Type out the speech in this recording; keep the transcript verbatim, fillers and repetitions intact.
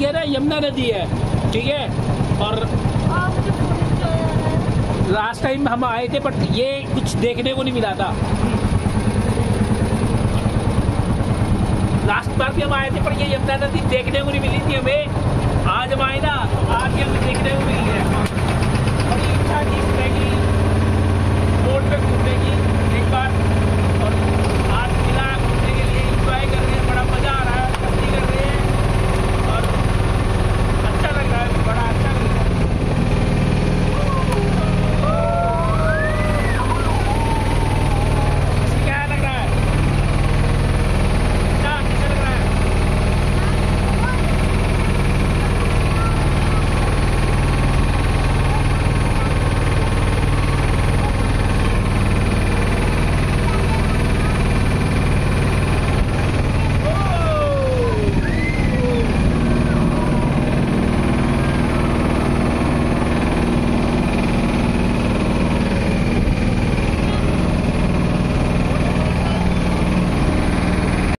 है ना, यमुना नदी है, ठीक है। और लास्ट टाइम हम आए थे बट ये कुछ देखने को नहीं मिला था। लास्ट बार भी हम आए थे पर ये यमुना नदी देखने को नहीं मिली थी हमें।